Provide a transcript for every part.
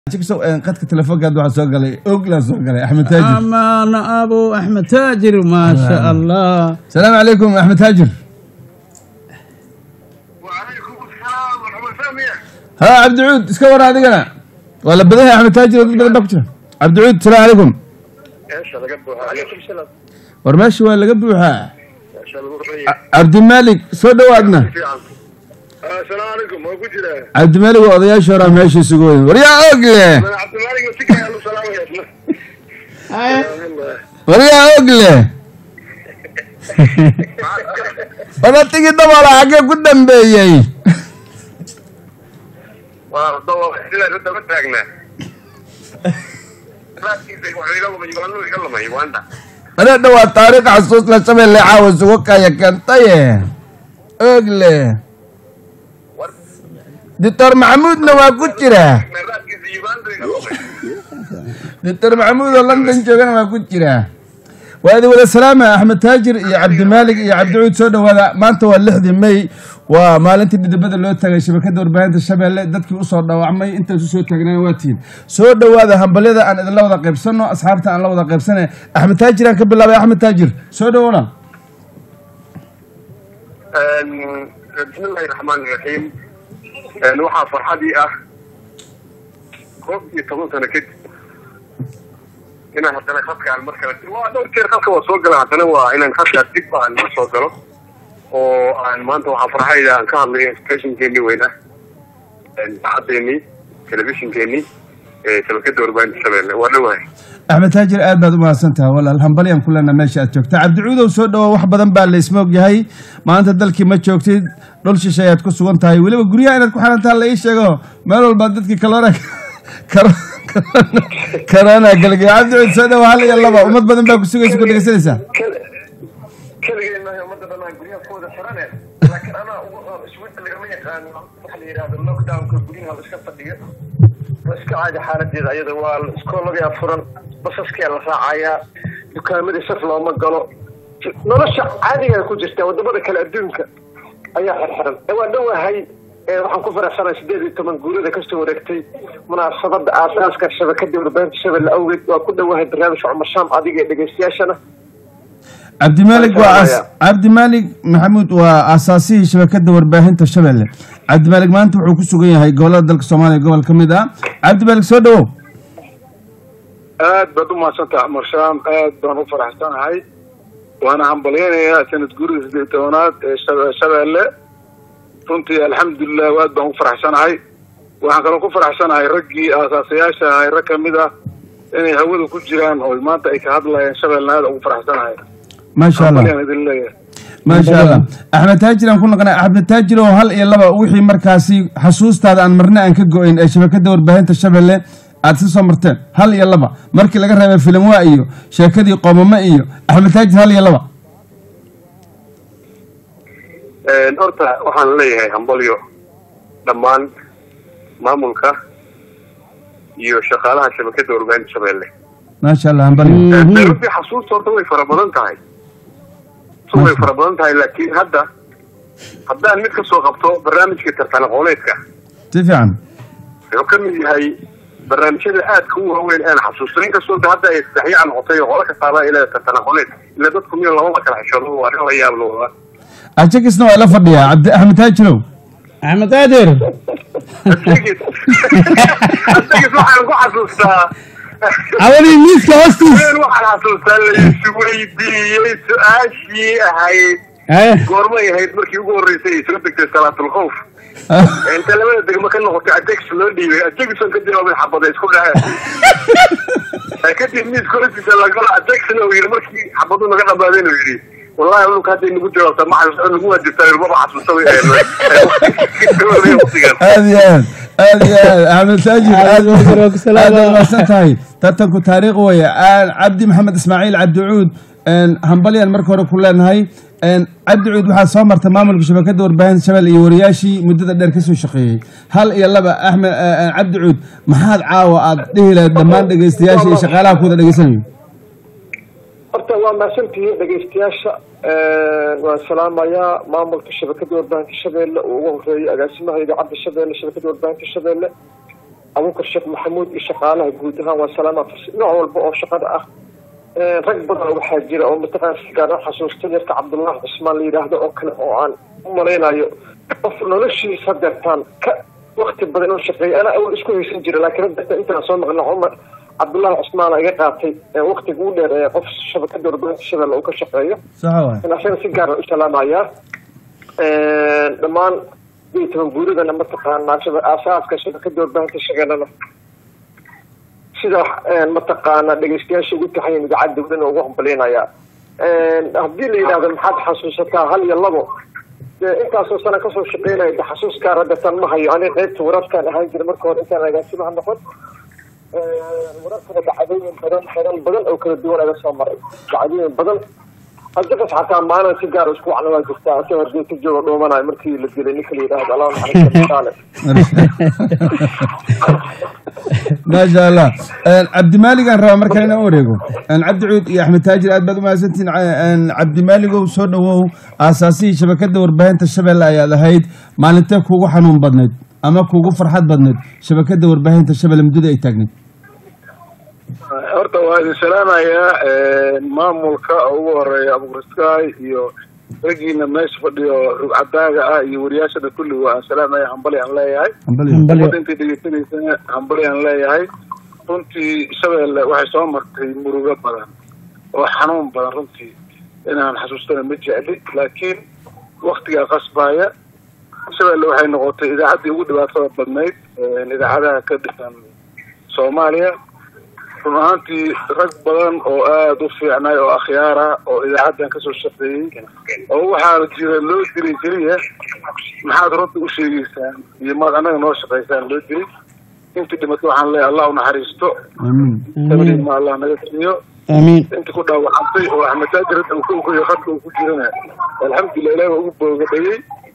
تكسو قدك تلفون قاعد واحد سوق لي أقلا سوق لي أحمد تاجر أنا أبو أحمد تاجر ما شاء الله. السلام عليكم أحمد تاجر. وعليكم السلام ورحمة الله. ها عبد العود اسكور هذه أنا ولا بدها أحمد تاجر ولا بكرة عبد العود السلام عليكم. إيش هذا قبلها؟ عليكم السلام. ورمشي ولا قبلها؟ إيش هذا؟ عبد الملك سودا وادنا. السلام عليكم ما قلت له. عبد الملك وضياء شورا ماشي يسوقون وريا أقله. أنا عبد الملك وسكر يا السلام عليكم. وريا أقله. ولا تيجي تبغى حاجة قدام بيجي. والله إذا كنت بترجنا. لا تيجي وعلينا وبيجوا يكلموا يواندا. أنا دوا طارق عصوص لسه اللي عاوز وكا يكن طيه. أقله. دكتور محمود نواف كتيره. دكتور محمود والله انت جوجنا ما كتيره. وهذه ولا سلامة أحمد تاجر يا عبد المالك يا عبد العود سودا ولا ما أنت ولا لحد مي وما أنت بدأ لو تجي شبكة دور بين الشباب اللي دتك وصل وعمي أنت سودا تجنا واتين سودا وهذا هم بلده أنا الله ذا قيب سنة أصحابته أنا الله ذا قيب سنة أحمد تاجر أنا قبل الله يا أحمد تاجر سودا ولا. بسم الله الرحمن الرحيم. نوحة فرحتي خوف يتطلع أنا كده هنا حتى أنا خفك على المركبة دور كير خفك وصوق له حتى أنا هنا خفك أتكفى عن وصوق له وعن ما أنت وحى فرحتي عن كان لي ستيشن كيني وينه حاطيني تلفزيون كيني شبكة دور بين الشباب ولا وين أحمد تاجر بعد ما سنتها ولا الهمبليان كلنا ماشي أتوقع عبد العود وسود وحبة ذنب اللي اسمه جهاي ما أنت دلك ما تشوكتي دول شيء تكسو أنت هاي ولا بقولي أنا تكون حالة الله إيش يا ما له البدت كلارك كرانا قال يا عبد العود سود وهلا يلا بقى وما بدنا بقى كسوق يسكت لسه كل إنه يوم بدنا نقولين فوز الحرانة لكن أنا شويت اللي رميه كان تحليل هذا اللوك داون كقولين هذا شكل فديه بس كعادة حالة جدا أيضا والسكول لقيها فرن بس أسكي على ساعة دكان صرف لو ما قالوا نرشح عادي يكون جسته ودبر كلا الدنيا أي حرم هو هاي waxaan ku faraxsanahay 18 guurida ka soo wareegtay munaasabada aasaaska shabakada warbaahinta Shabeelle awgeed waa ku dhawahay barnaamijka Cumar Shaam adiga dhageystayaashana عبد المالك محمود وأساسي شبكة warbaahinta Shabeelle عبد المالك ما أنت وحكي سوقين هاي جولات دلك الصومالي جول كميدا عبد المالك سودو بدو ما سنت عمر شام بدو فرحتان هاي وأنا عم بليني سنة جوري زيتونات Shabeelle كنت الحمد لله واد بدو فرحتان هاي وأنا كانوا فرحتان هاي رجي أساسياش هاي ركميدا إني هودو كجيران أو ما تأكل هذا لا Shabeelle هذا وفرحتان هاي ما شاء الله ما شاء الله أحمد تاجر أنا كنا قناع أحمد تاجر وهل يلا وحي مركزي حسوس هذا أن مرنا أنك جوين شبكة warbaahinta الشباب أساسا مرتين هل يلا بقى مركي لقى رأي فيلم وائيو شركة يقوم ما إيو أحمد تاجر هل يلا بقى الأرتا وحن ليه همبليو دمان مامولكا يو شغالها شبكة warbaahinta الشباب ما شاء الله همبليو في حسوس صورته ويفربضن تاعي سوي فربضن تاعي لكن هذا الميت كسو قبطه برنامج كترتان قوليتك تفهم يمكن هاي برنامج الآد هو الآن حسوسين كسو هذا يستحي عن عطيه ولا كتابة إلى ترتان قوليت إلا دتكم يلا والله كالحشره وأنا وياه بلوه أجيك اسمه ولا فضي يا عبد أحمد تاجر أحمد تاجر أجيك اسمه حنقو حسوستا أولي ميس كوستوس وين واحد حسوستا اللي شويدي سؤاشي هاي قرمي هاي مركي يقول رئيسي سلبك صلاة الخوف انت لما تدق مكان نقطة أتكس لودي أتكس كده ما بيحبط يسكون كده الناس كلها تسأل أتكس لودي مركي حبطوا مكان بعدين ويري والله أقول لك هذا اللي قلت له ما حد نقول الدكتور البابا حسوسوي هذه أحمد تاجر هذا ما سنتهي تتركوا تاريخ ويا عبد محمد إسماعيل عبد العود همبليان مركورة كلنا هاي عبد العود waxaa soo martay maamulka shabakada warbaahinta Shabeelle iyo wariyaashii muddada dheer ka soo shaqeeyay hal iyo laba Ahmed Cabdi Cuud maxaad caawa aad dhihi lahayd dhammaan dhageystayaasha iyo shaqaalaha ku dhageysanaya horta waa maasantii dhageystayaasha waa salaamaya maamulka shabakada warbaahinta Shabeelle oo ugu horeeyay agaasimaha idaacadda Shabeelle shabakada warbaahinta Shabeelle abuukar sheekh maxamuud iyo shaqaalaha guud ahaan waa salaama nooc walba oo shaqada ah rag badan waxaa jira oo mataqaan si gaar ah xasuusta yarka cabdullaahi cismaan la yidhaahdo oo kale oo aan u malaynayo qof noloshiisa deertaan ka waqti badan inuu shaqeeyo anaa awal isku haysan jira laakiin hadda intaan soo maqlna cumar cabdullaahi cismaan iga qaatay waqtiga ugu dheer ee qof shabakada warbaahinta shabeelle uu ka shaqeeyo in asaga si gaar u salaamayaa dhammaan toban guuridana mataqaanaa aasaaska shabakada warbaahinta shabeellena sida mataqaana dhegeystayaasha ugu taxayin idaacadda dawladna ugu hambaleynayaa haddii la yidhaahdo maxaad xasuusataa hal iyo labo intaasoo sana kasoo shaqeynaya xasuus gaar hadda tan ma hayo aniga qaybta wararkaan ahaan jira marka hore intaan agaasimaha noqon wararkana dacdooyin badan oo kala duwan aga soo maray dacdooyin badan haddakas xataa maalin si gaar isku wacna waa jirtaa asoo hargeysa jooga dhuumanayo markii la dilay ninka la yidhaahdo allah naxariistaale maasha allah cabdimaaligaan rabaa markaa inaan wareego cabdi cuud iyo axmed taajir aad baad u mahadsantihiin cabdimaaligow soo dhawow aasaasihii shabakada warbaahinta shabeelle ayaad ahayd maalintee kuugu xanuun badnayd ama kuugu farxad badnayd shabakada warbaahinta shabeelle muddada ay taagnayd horta waa idin salaamayaa maamulka ugu horeeya abuuriskaay iyo ragiina meesha fadhiyo rugcadaaga ah iyo wariyaashada kulli waa aan salaamaya hambali aan leeyahay intay dhegeysanaysa hambali aan leeyahay runtii shabeelle waxay soo martay murugo badan oo xanuun badan runtii inaan xasuustana ma jecli laakiin waktigaa qasbaya shabeelle waxay noqotay idaacaddii ugu dhibaatada badnayd idaacadaha ka dhisan Soomaaliya run ahaantii rag badan oo aada u fiicnay oo akhyaara oo idaacadan kasoo shaqeeyey oo waxaa jira loo diray keliya maxaad runta u sheegeysaan iyo maad annaga noo shaqaysaan loo diray intii dhimatay waxaan leeyahay allah u naxariisto ma allah naga siiyo intii ku dhaawacantay oo axmed taajir hadda qadka uu ku jirana alxamdulilah ilahi waa ugu boogadhayey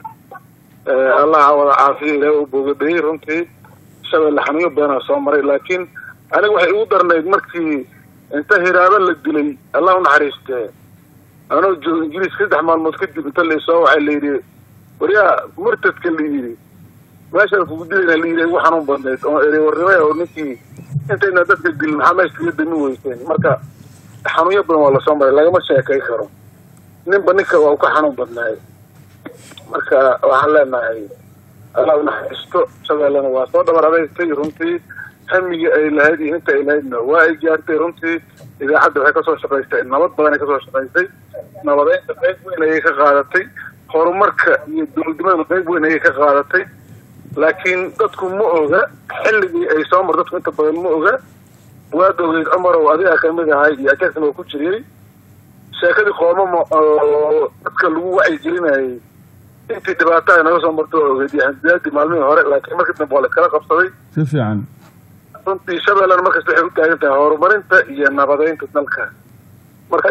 allah wada caafiyo ilahi waa u boogadhayey runtii shabeelle xanuunyo badanaa soo maray laakiin aniga waxay ugu darnayd markii inta hiraaba la dilay allah u naxariistee anoo joogo ingiriis 3 maalmood kadib inta laysoo waxay layidhi waryaa murtadka la yidhi meeshaan kugu dilayna la yidhi ugu xanuun badnayd oo erey warrimay oo ninkii intayna dadka dilin maxaa meesha kaga dami weyseen marka xanuunyo badan waa lasoo maray lagama sheekay karo ninba ninka waa u ka xanuun badnaay marka waxaan leenahay allah u naxariisto shabeellena waa soo dhabar adeegtay runtii hamiga ay lahayd iyo inta ay lahaydna waa ay gaartay runtii idaacadda waxay kasoo shaqaystay nabad badan ay kasoo shaqaysay nabadeynta qayb weyn ayay ka qaadatay horumarka iyo dowladnimada qayb weyn ayay ka qaadatay laakiin dadku ma oga xilligii ay soo mar dadku inta badan ma oga waad ogeyd cumarow adigaa kamid ahay iyo ajaasna waa ku jiriyey sheekadii qoomama oo dadka lagu wacyigelinayay intii dhibaato ay naga soo marto waa ogeyd iyo handiyaadii maalmihii hore laakiin markii dambe waa la kala qabsaday si fiican runtii shabeellena markasta waxay u taagan tahay horumarinta iyo nabadeynta dalka marka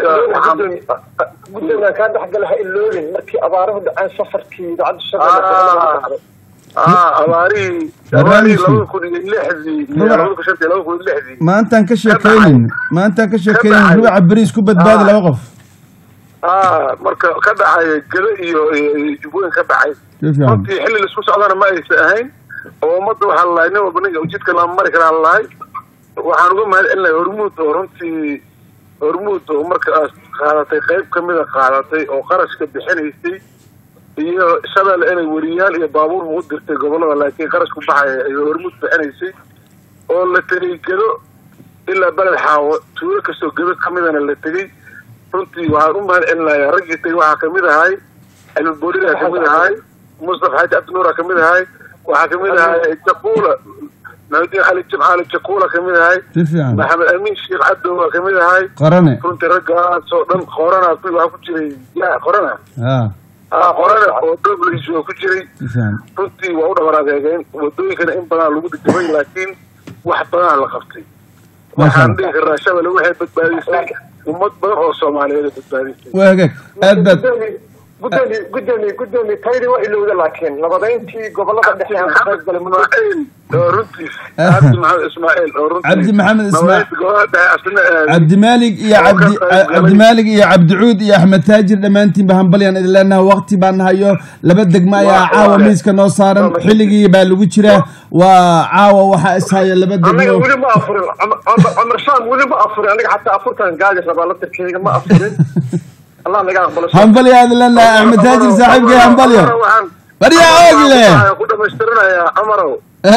guddiga kaa dhexgala ha iloolin markii abaaruhu dhaceen safarkii idaacadda shabeelle abaarihii 2006 maantaan ka sheekeynin ruuca bariis ku badbaadi 2 qof marka ka dhacay gado iyo jubbooyin ka dhacay runtii xilli laisku socdana ma aysan ahayn oo ummadda waxaa lalahay nin walba ninka ujeedka lama mari karaa lalahay waxaan uga mahad celinahay hormuud oo runtii hormuud oo markaas qaadatay qayb kamida qaadatay oo qarashka bixinaysay iyo shabeelle inay weriyaal iyo baabuur ugu dirtay gobolada laakiin qarash ku baxaya ay hormuud bixinaysay oo la tegay gado ilaa beled xaawo tuulo kastoo gado kamidana la tegey runtii waxaan u mahad celinayaa raggii tegay waxaa kamid ahay cilmi boolidaa kamid ahay mustafa xaaji cabdinuura kamid ahay waxaa kamid ahay jaquula maxamudiin cali jimcaali jaquula kamid ahay maxamed amiin sheekh cabdo waa kamid ahay qorane runtii raggaas oo dhan qorana waxaa ku jiray qorana qorana oo dobliis waa ku jiray runtii waa u dhabar adeegeen wadooyinkana in badan lagu dhijabay laakiin wax badanaa la qabtay waxaan dhihi karnaa shabeelle waxay badbaadisay ummad badan oo soomaaliyeed badbaadisay waa hagaag aad baad gudoomiye tayri waa ilowda laakiin nabadeyntii gobolada dhexe aan ka qayb galay cabdi maxamed ismaaciil cabdimaalig iyo cabdimaalig iyo cabdicuud iyo axmed taajir dhammaantiin ba hambalyaan idin leenaha waqti baan nahayo laba degmo ayaa caawa miiska noo saaran xilligii baa lagu jiraa waa caawa waxaa ishaya laba degmo anaga weli ma afurin cumar shaam weli ma afurin aniga xataa afurtan gaadi rabaa la tirkeyga ma afurin الله نجا خلاص همبلي هذا لنا أحمد تاجر صاحبك همبلي بريا أقله كنا مشترنا يا عمرو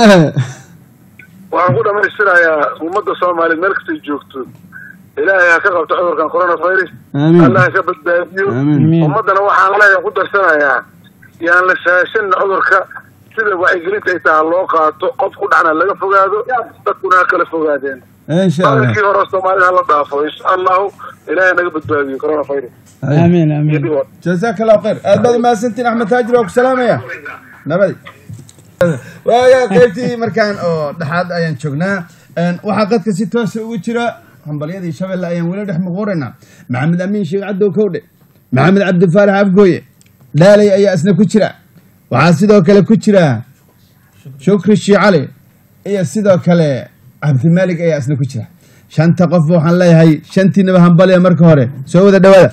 وأقول مشترنا يا ومدة صومالي ملك تجوكتو إلهي يا كذا تعذر كان كورونا فيروس الله يثبت بيديو ومدة نوحة الله يقول سنة يعني لسه عذر ك سيدا وعيقلين تيتعلقها قف كل عنا اللي فوقادو تكون أكل فوقادين إن شاء الله كي ورا صومالي الله ضعفه إن شاء الله إلهي نقبل بيديو كورونا فيروس آمين آمين جزاك الله خير أبدا ما سنتين أحمد تاجر وسلامة يا نبي ويا قيبتي مركان أو دحاد أيان شغنا وحقت كسيتوس وجرا همبلية دي شباب أيان ولد إحنا غورنا محمد أمين شيخ عدو كودة محمد عبد الفارح أفقوية لا لي أي أسنا كشرا وعاسدو كلا كشرا شكر الشي علي أي أسدو كلا عبد الملك أي أسنا كشرا شان تقفوا حن لا هي شنتي نبه همبلية مركورة سووا ذا دواء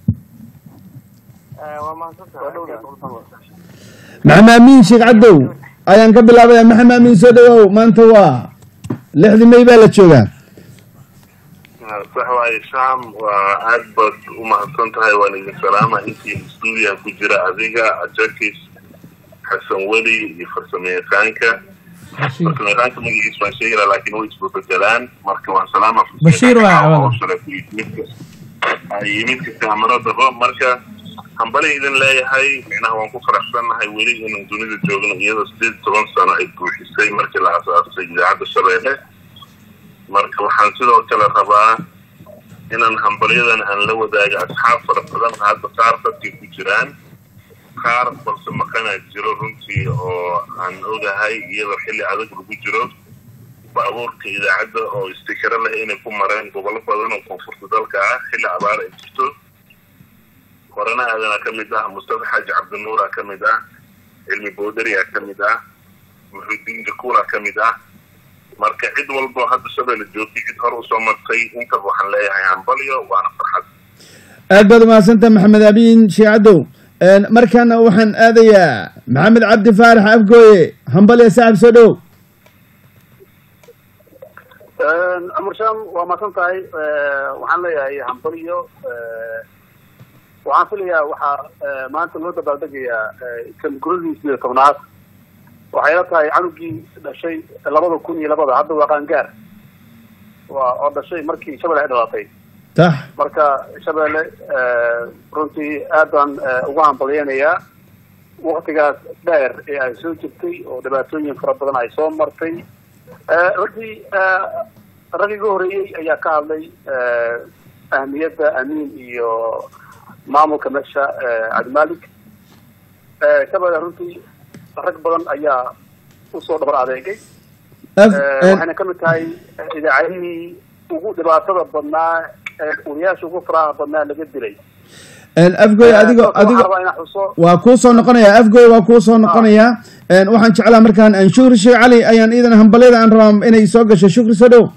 محمد أمين شيخ عدو أيان قبل أبدا محمد أمين سودو ما أنت هو لحظة ما يبالك شوغان صحوة الشام وعدبت ومحسنت هاي واني السلامة انتي استوديا كجرا عزيزة أجاكيس حسن ولي يفرسمي خانكا فرسمي خانكا من يسمى شيرا لكن هو يسبب الجلان مركا سلامة بشير وعوض يمينك استعمارات الرب مركا همبالي إذن لا يهي معناها وانكو فرحسنا هاي ولي إنه دوني ذي جوغنا إيضا سديد 7 سنة عيدكو حسي مركا العصار سيدي عاد الشبابة marka waxaan sidoo kale rabaa inaan hambalyadan aan la wadaago asxaab fara badan hadda qaar dadkii ku jiraan qaar balse maqana jiro runtii oo aan ogahay iyadoo xilli adag lagu jiro baabuurka idaacadda oo istikara leh inay ku mareen gobollo badan oo koonfurta dalka ah xilli abaar ay jirto horena aadana ka mid ah Mustafa Xaaji Cabdinuur ka mid ah Cilmi Boodari ka mid ah Muxudiin Jakuura ka mid ah marka cid walba hadda shabeelle joogtay cid hor u soo martay inta waxaan leeyahay hambalyo waana farxad aad baad mahadsantahay maxamed abiin shiicadow markaana waxaan aadayaa maxamed cabdi faarax afgooye hambalyo saaxib soo dhow amar sham waa mahadsan tahay waxaan leeyahay hambalyo waxaan filayaa waxaa maanta loo dabaaldegayaa kan guradiisii 10aad waxay la tahay canugii dhashay 2002 hadda waa qaangaar waa oo dhashay markii shabeelle ay dhalatay صح marka shabeelle runtii aad baan ugu hambalyeynaya waqtigaas dheer ee ay soo jirtay oo dhibaatooyin fara badan ay soo martay runtii raggii horeeyay ayaa ka hadlay ahmiyadda amiin iyo maamulka meesha Cabdimalik shabeelle runtii rag badan ayaa u soo dhabar adeegay waxayna ka mid tahay idaacadihii ugu dhibaatada badnaa uriyaasha ugu faraha badnaa laga dilay afgooy adigo waa kuu soo noqonayaa afgooy waa kuu soo noqonayaa waxaan jeclaa markaan aan shukri sheekh cali ayaan iidan hambalyada aan rabaa inay soo gasho shukri soo dhow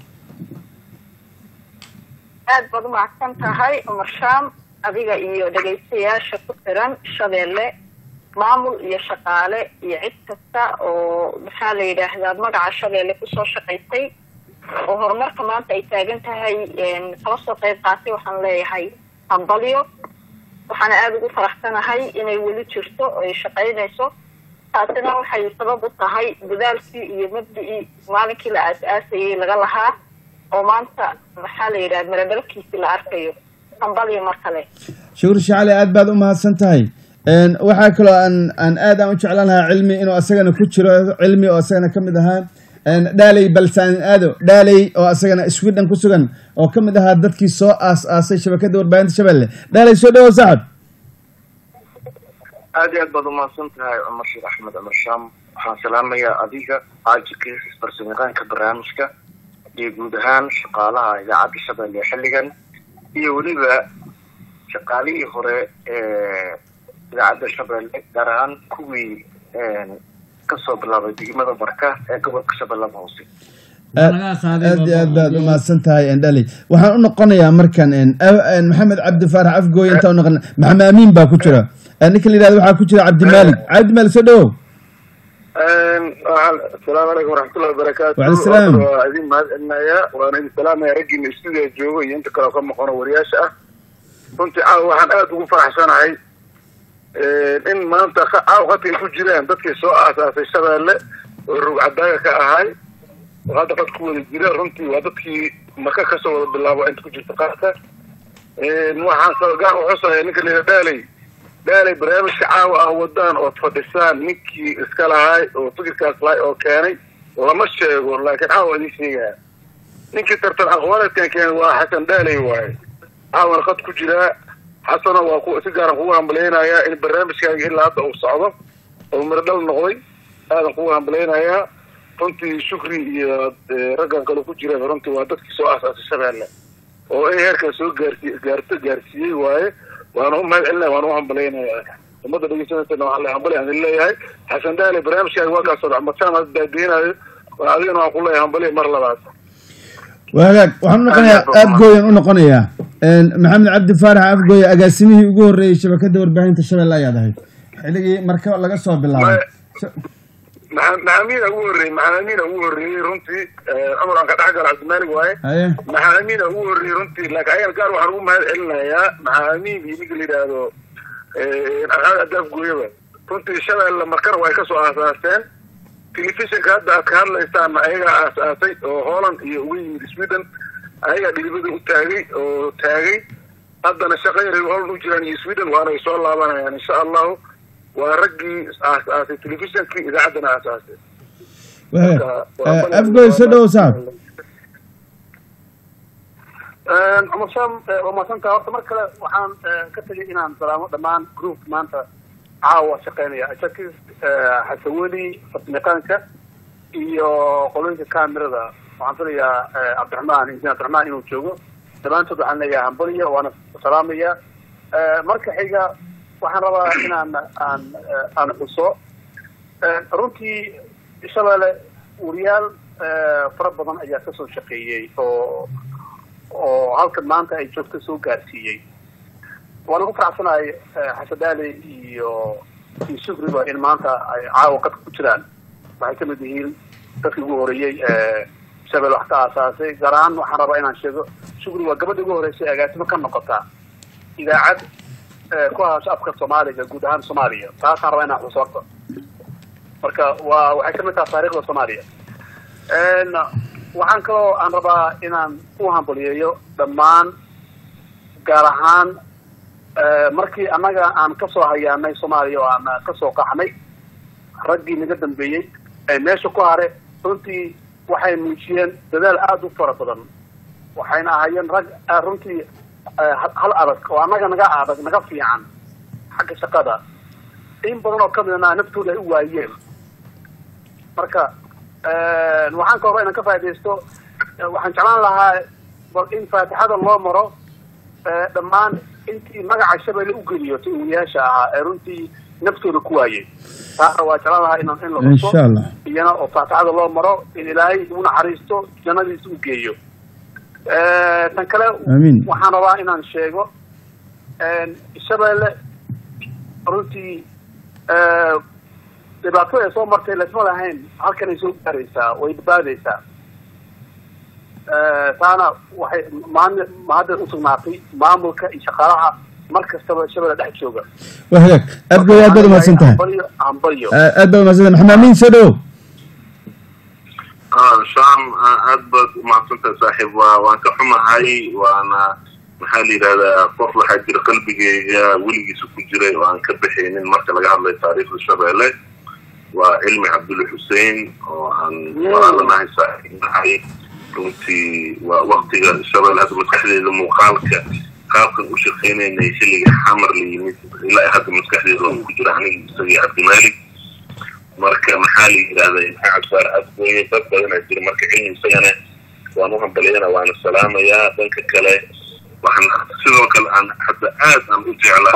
aad baad u mahadsan tahay Umar Shaam adiga iyo dhageystayaasha ku xiran Shabeelle maamul iyo shaqaale iyo cid kasta oo maxaa la yiraahdaa magaca Shabeelle ku soo shaqeystay oo horumarka maanta ay taagan tahay kala soo qayb qaatay waxaan leeyahay hambalyo waxaan aad ugu faraxsanahay inay weli jirto oo ay shaqeynayso taasina waxay sabab u tahay dadaalkii iyo mabdii maalinkii la aasaasayay laga lahaa oo maanta maxaa la yiraahdaa marabalkiisa la arkayo hambalyo mar kale shukri sheekh cali aad baad u mahadsan tahay waxaa kaloo aan aad u jeclaan lahaa cilmi inuu asagana ku jiro cilmi oo asagana ka mid ahaa dhaalay balsaan aado dhaalay oo asagana Sweden ku sugan oo ka mid ahaa dadkii soo aasay shabakada warbaahinta Shabeelle dhaalay soo dhaw saaxib aad iyo aad baad u mahadsan tahay Umar Sheekh Axmed Umar Shaam waxaan salaamayaa adiga aajirkiis farsamayaqaanka barnaamijka iyo guud ahaan shaqaalaha idaacadda Shabeelle xilligan iyo weliba shaqaalihii hore idaacadda shabeelle gaar ahaan kuwii kasoo bilaabay degmada barka ee gobolka shabeellada hoose. aad iyo aad baad u mahadsan tahay endhali. waxaan u noqonayaa markan maxamed cabdi faarax afgooy inta u noqon maxamed amiin baa ku jira ninka la yidhahdo waxaa ku jira cabdimaalig soo dhawow. السلام عليكم ورحمة الله وبركاته. وعليكم السلام. وعليكم وأنا السلام يا رجل الاستوديو جوجو أنت كلا كم قناة ورياشة كنت وحن أدو فرح سنة هاي إن ما أنت قتل كجيران بدك سوء أساس الشباب عدايا كهاي وهذا قد كون الجيران رنتي وهذاك مكان كسر بالله وأنت كجير ثقافة وحن صار وحصل يعني كل دالي برنامج عاوة ودان أو تفضلسان نكي إسكالا هاي أو تجي كاسلاي أو كاني والله مش والله كان عاوة دي شيء نكي ترتل أخوانك كان حسن دالي واي عاوة قد كجلاء حسنا وأخو سجارة هو عملينا يا البرنامج كان إلا هذا أو صعبة أو مردل النغوي هذا هو عملينا يا كنت شكري رجع قالوا كجلاء فرنتي وهذاك سوء أساس الشباب له وإيه هيك سوء جارسي واي وأنا هم إلا وأنا هم بلينا المدة اللي جت إنه على هم بلينا اللي هاي حسن دالي برنامج كان واقع صدق مثلا الدين هذه أنا أقول له هم بلي مرة بعد. وهذاك وحنا نقنيا أبقي نقنيا محمد عبد الفارح أبقي أقاسمه يقول رئيس شبكة وربعين تشبه لا يده حلقي مركب لقى صوب بالله. محامين أقول رنتي أمر عن كذا حاجة عبد المالك واي محامين أقول رنتي لك أيام كانوا حروم هذا إلا يا محامين يقول لي هذا هذا أدب قوية كنت الشباب لما كانوا يكسوا أساسين تلفزيون كهذا كان لا يستعمل أي أساسي هولند وين سويدن أي اللي بدو تاجي هذا الشقير هولند وجراني سويدن وأنا إن شاء الله أنا يعني إن شاء الله ورجي أساس التلفزيون في إذا عندنا أساسه. أبقى سدوا صعب. ومسام ومسام كهرت مركلة وحن كتجي إنان سلام دمان جروب ما أنت عاوة شقينية أشكي حسولي مكانك إيو قلنا كاميرا ذا وعن طريق عبد الرحمن إنجان عبد الرحمن إنه تشوفه دمان تدعى عنا يا همبرية وأنا سلامية مركل حاجة waxaan rabaa inaan aan xuso runtii shabeelle wariyaal fara badan ayaa ka soo shaqeeyay oo halkan maanta ay joogto soo gaarsiiyay waan ugu faraxsanahay xasadaale iyo shukriba in maanta ay caawa qad ku jiraan waxay ka mid yihiin dadkii ugu horeeyay shabeelle wax ka aasaasay gaar ahaan waxaan rabaa inaan sheego shukri waa gabadha ugu horeysay agaasimo ka noqota idaacad كوها شافك الصومالي جودهان صوماليا تاسع رأينا حصارته مركا وحكمتها تاريخ الصومالية إن وعنكو أن ربا إن كوها بوليو دمان جارهان مركي أنا عن كسو هيا ماي صوماليا وأنا كسو قحمي رجي نقدم بيجي ماشو كوهرة رنتي وحي منشين تدل أدو فرصدا وحينا هيا رنتي هل أبد وأنا نجا في عن حق الشقادة إن بدنا كملنا نفتو له هو أيام مركا وحن كورينا كفاية ديستو وحن شعلان لها إن فاتحة الله مرة لما أنت مجا الشباب اللي أقوليه وياشا رنتي نفتو لكوايه فهو شعلان لها إن شاء الله ينا وفاتحة الله مرة إن إلهي دون حريستو جنادي سوقيه تنكلا waxaan rabaa inaan sheego shabeelle runtii dhibaato ay soo martay lasma lahayn halkan ay soo gaaraysaa way badbaadaysaa taana waxay mahadda u sugnaatay maamulka iyo shaqaalaha mar kastaba shabeelle dhex jooga wahagaag aad baad umahadsan tahay aad baad umahadsan maxamed amiin soo dhawow شام أدبر مع سنت صاحب وأنت حمى هاي وأنا محلي هذا قفل حاجة قلبي جا ولي سكجري وأنا كبحين المركز اللي قاعد تاريخ الشباب وعلمي عبد الحسين وأن وأنا معي صاحب هاي كنت ووقت الشباب هذا متحدي لمقالك خالق وشخيني إنه يشيل حمر لي لا هذا متحدي لمقجر عني سيد عبد المالك marka maxali ilaaday xaqar afkooda dadka inay jir marka cilmi sayana waan u hambalyeena waan salaamayaa danka kale waxaan sidoo kale aan hadda aad aan u jeclahay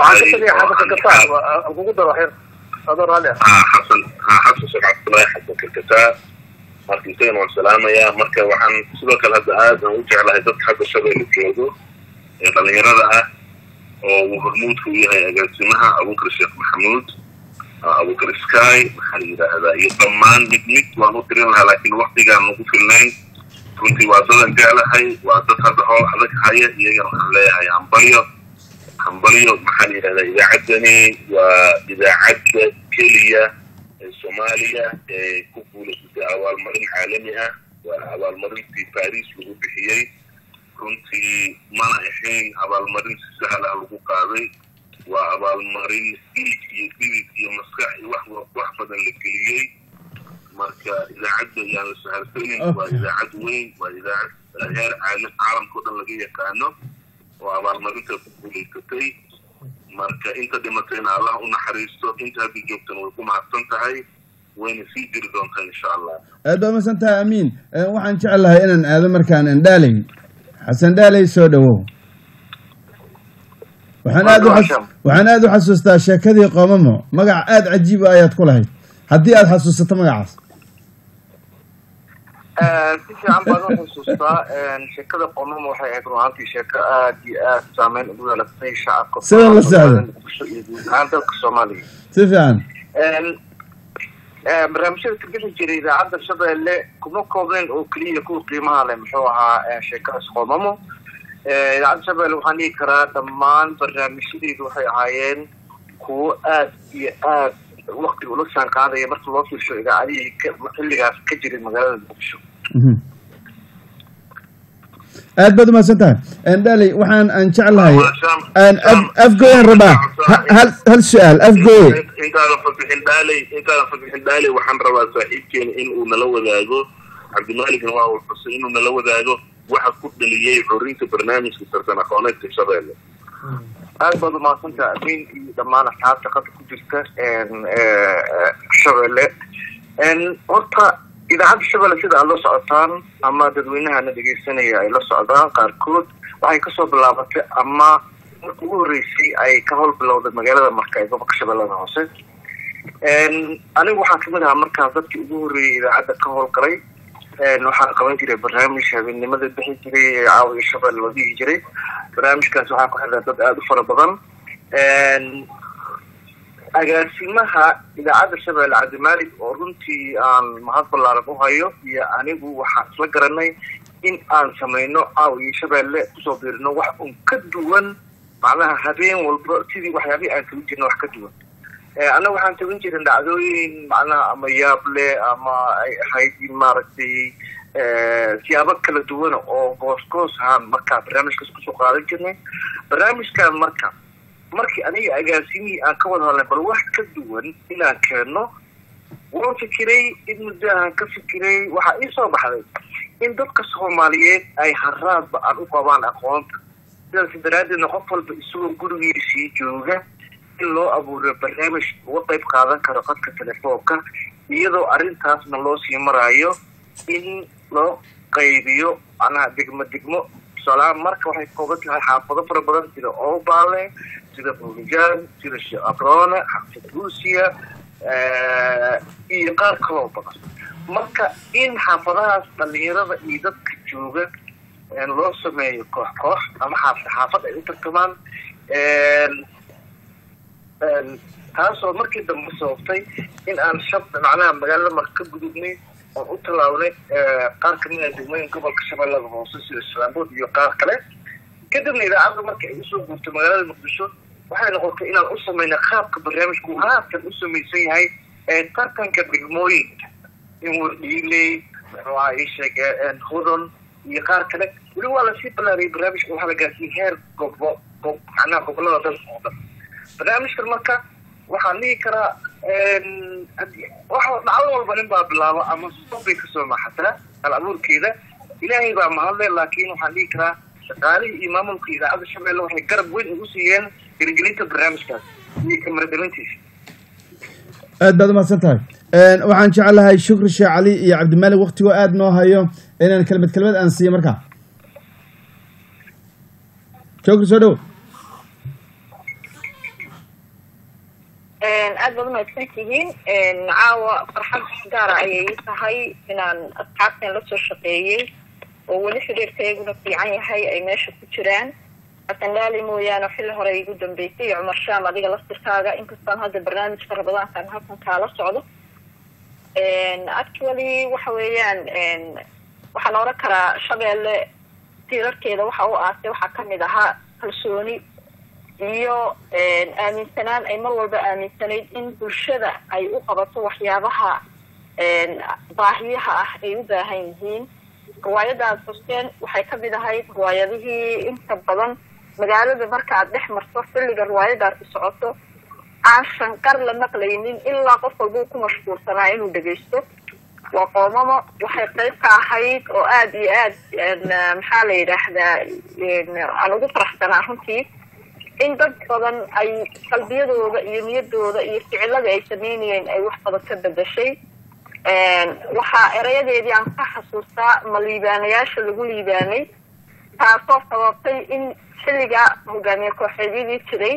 xasan sheekh cabdullaahi xasan karkataa marka isagana waan salaamayaa marka waxaan sidoo kale hadda aad aan u jeclahay dadka hadda shabeelle joogo ee dhalinyarada ah oo uu hormuudka u yahay agaasimaha abubakar sheekh maxamuud abubakar sky maxaa la yidhaahdaa iyo dhammaan mid waan u tirin lahaa laakiin waktigaan nagu filnayn runtii waa dadan jeclahay waa dad hadda howl adag haya iyagana waxaan leeyahay hambalyo maxaa la yidhahdaa idaacaddani waa idaacadda keliya ee soomaaliya ee ku guulaysatay abaalmarin caalami ah waa abaalmarintii paris lagu bixiyey runtii mana ahayn abaalmarin si sahal ah lagu qaaday waa abaalmarin dhiig iyo dhidid iyo maskax iyo wax badan la geliyey marka idaacadda yaan la sahalsanin waa idaacad weyn waa idaacad heer caalamka o dhan laga yaqaano oo abaalmarinta ku guulaysatay marka inta dhimatayna allah u naxariisto inta hadda joogtana way ku mahadsan tahay wayna sii jiri doontaa insha allah aad baa mahadsan tahay amiin waxaan jeclahay inaan aado markaan indhaaley xasan dhaaley soo dhawow waxaan aad u xasuustaa sheekadii qoomamo magac aad cajiib ah ayaad ku lahayd haddii aad xasuusato magacaas si fiican baan u xusuustaa sheekada qoomamo waxay ahayd runaantii sheeko aad iyo aad saameyn ugu yeelatay shacabka sida la socda iyo guud ahaan dalka soomaaliya si fiican barnaamijyada ka bixi jiray idaacadda shabeelle kuma koobnayn oo keliya kuwa qiimaha leh muxuu ahaa sheekadaas qoomamo idaacadda shabeelle waxaan dhihi karaa dhammaan barnaamijyadeedu waxay ahaayeen kuwo aad iyo aad waktiga ula saan qaadaya marka loo fiirsho idaacadihii xilligaas ka jiray magaalada muqdisho aad baad umahadsan tahay ndhaley aan jeclahay afgoyan rabaa hal su-aal afgoye intaadan fadbixin dhaaley waxaan rabaa saaxiibkeena in uu nala wadaago cabdimaaligna waa uu xusay inuu nala wadaago waxa ku dhaliyey xorinta barnaamijka tartan aqooneedka shabeelle aad baad umahadsantaha amiin iyo dhammaan asxaabta qadka ku jirta shabeelle horta idaacadda shabeelle sida aad la socotaan ama dadweynahana dhegeysanaya ay la socdaan qaarkood waxay kasoo bilaabatay ama marka ugu horreysay ay ka howl bilowday magaalada marka ee gobolka shabeellada hoose anigu waxaa kamid ahaa markaas dadkii ugu horreeyay idaacadda ka howlgalay waxaan qaban jiray barnaamij habeennimada bixi jiray ee caawiga shabeelle la dhihi jiray barnaamijkaas waxaa ku xidhan dad aada u fara badan agaasimaha idaacadda shabeelle cabdimaalig oo runtii aan mahad ballaaran u hayo iyo anigu waxaan isla garanay in aan samayno caawiga shabeelle kusoo biirino wax un ka duwan macnaha habeen walba sidii waxyaabihii aan tagin jirna wax ka duwan annaga waxaan tagin jirin dhacdooyin macnaha ama yaable ama ay ahayd maaragtay siyaabo kala duwan oo goos ahaan markaa barnaamijkaas kusoo qaadan jirnay barnaamijkan markii aniga agaasimihii aan ka wada hadlay bal wax ka duwan inaan keenno waan fikiray in muddahaan ka fikiray waxaa ii soo baxday in dadka soomaaliyeed ay haraadba aan u qabaan aqoonta sidaas daraaddeedna qof walba isagoo gurigiisii jooga in loo abuuro barnaamij uga qayb qaadan karo qadka telefoonka iyadoo arrintaasna loo sii maraayo in loo qaybiyo macnaha degmo salaam marka waxay kooban tahay xaafado fara badan sida oobaale sida buurijaan sida sheekh abroone xafid ruusiya iyo qaar kaloo badan marka in xaafadahaas dhalinyarada iyo dadka jooga loo sameeyo koox ama xaafad ay u tartamaan taasoo markii dambe sababtay in aan macnaha magaalada marka ka gudubnay oon u tallaabnay qaar kamid a degmooyinka gobolka shabeellada hoose sida islaambood iyo qaar kale kadibna idaacadda marka ay usoo guurtay magaalada muqdisho waxay noqotay inaan u samayna qaabka barnaamijku haatan u samaysan yahay tartanka degmooyinka in wardhiiley muxuuaha ii sheegeen hudon iyo qaar kale weli waa lasii ballaariyay barnaamijka waxaa la gaarsiiyey heer macnaha gobolada dalka oo dhan barnaamijkan marka waxaan dhihi karaa dhacdo walba nin baa bilaabo ama sobbay kasoo maxataa hal abuurkeeda ilaahay baa mahadle laakiin waxaan dhihi karaa shaqaalihii iyo maamulka idaacadda shabeelle waxay garab weyn ugu siiyeen hirgelinta barnaamijkaas iyo kamardhalintiisa aad baad umahadsan tahay waxaan jeclahay shukri sheekh cali iyo cabdimaalig waktigoo aada noo hayo inaan kelmad aan siiyo markaa شكرا سودو aad baad umahadsan tihiin caawa farxad gaara ayay tahay inaan asxaabteen la soo shaqeeyey oo weli xiriirkayguna fiican yahay ay meesha ku jiraan atandhaali mooyaane xilli hore igu dambeysay iyo cumar shaam adiga laftirkaaga inkastaan hadda barnaamijka rabadaankan halkan kaala socdo actually waxa weeyaan waxaan oran karaa Shabeelle tiirarkeeda waxa uu aasay waxaa kamid ahaa kalsooni iyo aaminsanaan ay mar walba aaminsanayd in bulshada ay u qabato waxyaabaha baahiyaha ah ay u baahan yihiin riwaayadaas xuseen waxay ka mid ahayd riwaayadihii inta badan magaalada marka aad dhex marto xilliga riwaayadaasi socoto aan shanqar la maqlaynin ilaa qof walba ku mashquulsanaa inuu dhageysto waa qoomamo waxay qayb ka ahayd oo aad iyo aad maxaa la yidhaahdaa aan ugu faraxsanaa runtii in dad badan ay qalbiyadooda iyo niyadooda iyo ficilada ay sameynayeen ay wax badan ka bedeshay waxaa erayadeedii aan ka xasuustaa ma liibaanayaasha lagu liibaanay taasoo sababtay in xilliga hogaamiye kooxeedyadii jiray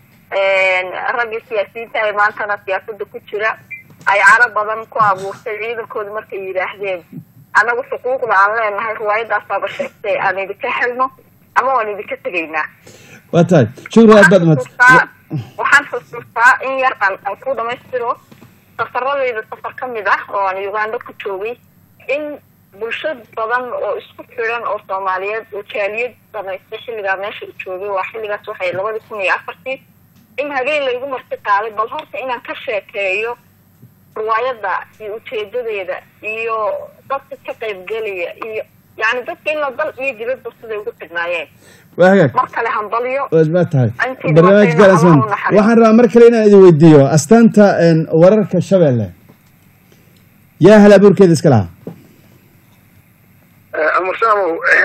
raggii siyaasiyiinta ee maantana siyaasadda ku jira ay caro badan ku abuurtay ciidankooda markay yidhaahdeen anagu xuquuqda aan leenahay riwaayadaasaaba sheegtay aan idinka helno ama waan idinka tegaynaa واتاي شكرا أبد waxaan xusuustaa in yar aan ku dhamaystiro safaradayda safar ka mid ah oo aan Uganda ku joogay in bulshada badan oo isku xiran oo Soomaaliyeed oo jaaliyad samaysay xilliga meesha joogay waa xilligaas waxay 2004 in habeen la igu marti qaaday bal horta inaan ka sheekeeyo riwaayada iyo ujeedadeeda iyo dadka ka qayb galaya iyo يعني dadka in la dal iyo dibadda siday ugu tignaayeen وهاك markale hanbaliyo wasbatahay barnaamij gaarsan waxaan rabaa mar kale inaan idin weydiiyo astaanta wararka Shabeelle yaa hal abuurkeeda iska lahaa amursamo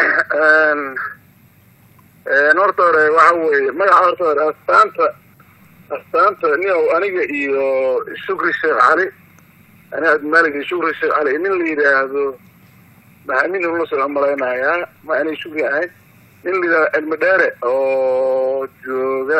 horta hore waxa weeye magaca horta hore astaanta niyow aniga iyo Shukri Sheekh Cali ana Maalig Shukri Sheekh Cali nin la yiraahdo maxamin uu soo amaleynaya ma aanay Shukri ahayn nin la Almadaare oo jooga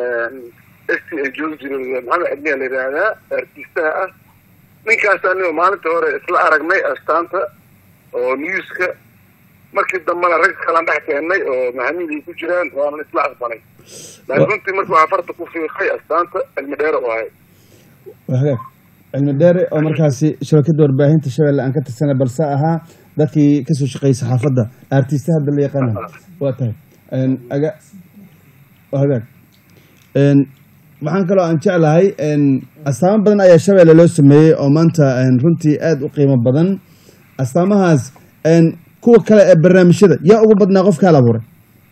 jooga maxamed adniya la yiraahdaa artista ah ninkaas aniga maalinta hore isla aragnay astaanta oo newska markii dambana rag kala dhaxkeenay oo maxamin ku jiraan waan isla aqbalay laakiin markii waxa farta ku fiiqay astaanta Almadaare oo ahay وهاك المداري oo markaasi shabakada warbaahinta Shabeelle aan ka tirsanay balse ahaa dadkii ka soo shaqeeyay saxaafadda artistaha hadda la yaqaan waa tahay aga wahagaag waxaan kaloo aan jeclahay astaamo badan ayaa Shabeelle loo sameeyay oo maanta runtii aad u qiimo badan astaamahaas kuwa kale ee barnaamijyada yaa ugu badnaa qofka la abuuray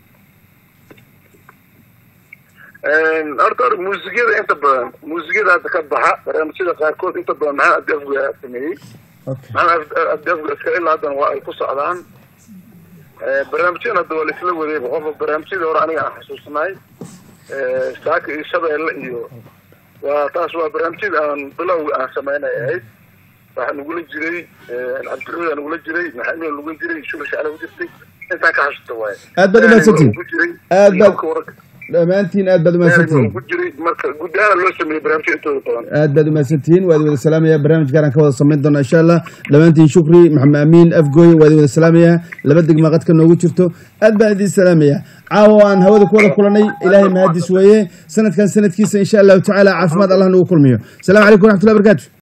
horta muusikada inta badan muusikada hadda ka baxa barnaamijyada qaarkood inta badan maxaa adafga sameeyay maxaa adafga iska ilaa haddana waa ay ku socdaan barnaamijyada hadda waa la isla waday qofka barnaamijyada hore aniga aan xasuusnay saaka iyo Shabeelle iyo waa taas waa barnaamijyada aan bilowga aan sameynay ahayd waxaan nagula jiray cabdiraxmaan nagula jiray maxamed nagula jiray Shukri Sheekh Cali ugu jirtay intaan ka xasuusta waay aad baad umahadsantiin dhammaantiin aad baad umahadsantiin marka gudaha loo sameeyay barnaamijka intooda badan aad baad umahadsantiin waad wada salaamaya barnaamij gaar aan ka wada sameyn doona insha Allah dhammaantiin Shukri Maxamed Amiin Afgooy waad wada salaamaya laba degmo qadka noogu jirto aad baan idin salaamaya caawa aan hawada ku wada kulanay ilaahay mahadis weeye sanadkan sanadkiisa insha Allah taala caafimaad Allah nagu kulmiyo salaamu calaykum wa rahmatullahi wa barakatuh